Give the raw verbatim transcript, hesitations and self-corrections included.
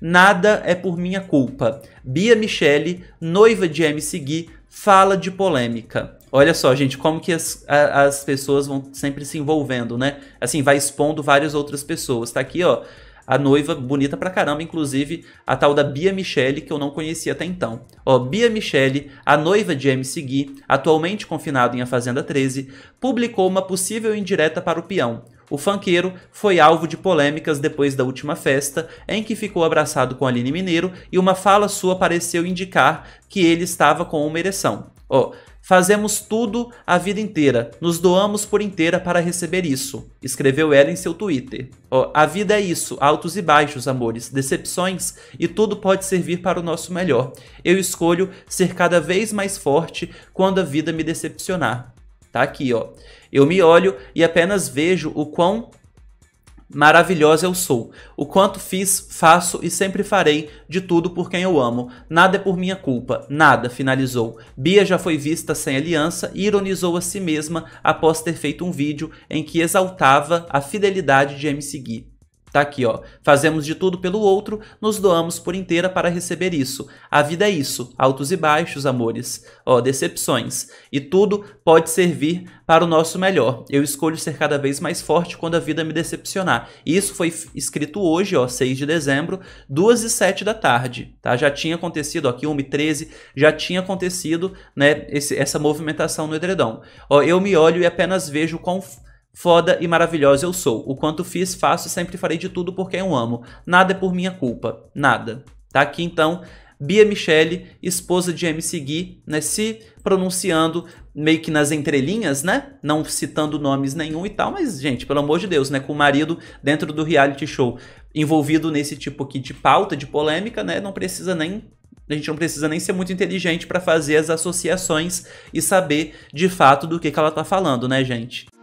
Nada é por minha culpa. Bia Michele, noiva de M C Gui, fala de polêmica. Olha só, gente, como que as, a, as pessoas vão sempre se envolvendo, né? Assim, vai expondo várias outras pessoas. Tá aqui, ó, a noiva bonita pra caramba, inclusive a tal da Bia Michele, que eu não conhecia até então. Ó, Bia Michele, a noiva de M C Gui, atualmente confinado em A Fazenda treze, publicou uma possível indireta para o peão. O funkeiro foi alvo de polêmicas depois da última festa, em que ficou abraçado com Aline Mineiro e uma fala sua pareceu indicar que ele estava com uma ereção. Ó, fazemos tudo a vida inteira, nos doamos por inteira para receber isso, escreveu ela em seu Twitter. Ó, a vida é isso, altos e baixos, amores, decepções, e tudo pode servir para o nosso melhor. Eu escolho ser cada vez mais forte quando a vida me decepcionar. Tá aqui, ó. Eu me olho e apenas vejo o quão maravilhosa eu sou. O quanto fiz, faço e sempre farei de tudo por quem eu amo. Nada é por minha culpa. Nada, finalizou. Bia já foi vista sem aliança e ironizou a si mesma após ter feito um vídeo em que exaltava a fidelidade de M C Gui. Tá aqui, ó. Fazemos de tudo pelo outro, nos doamos por inteira para receber isso. A vida é isso, altos e baixos, amores. Ó, decepções. E tudo pode servir para o nosso melhor. Eu escolho ser cada vez mais forte quando a vida me decepcionar. E isso foi escrito hoje, ó, seis de dezembro, duas e sete da tarde, tá? Já tinha acontecido, ó, aqui uma e treze, já tinha acontecido, né, esse, essa movimentação no edredom. Ó, eu me olho e apenas vejo quão foda e maravilhosa eu sou. O quanto fiz, faço e sempre farei de tudo por quem eu amo. Nada é por minha culpa. Nada. Tá aqui então Bia Michele, esposa de M C Gui, né, se pronunciando meio que nas entrelinhas, né? Não citando nomes nenhum e tal, mas, gente, pelo amor de Deus, né? Com o marido dentro do reality show envolvido nesse tipo aqui de pauta, de polêmica, né? Não precisa nem... A gente não precisa nem ser muito inteligente para fazer as associações e saber de fato do que, que ela tá falando, né, gente?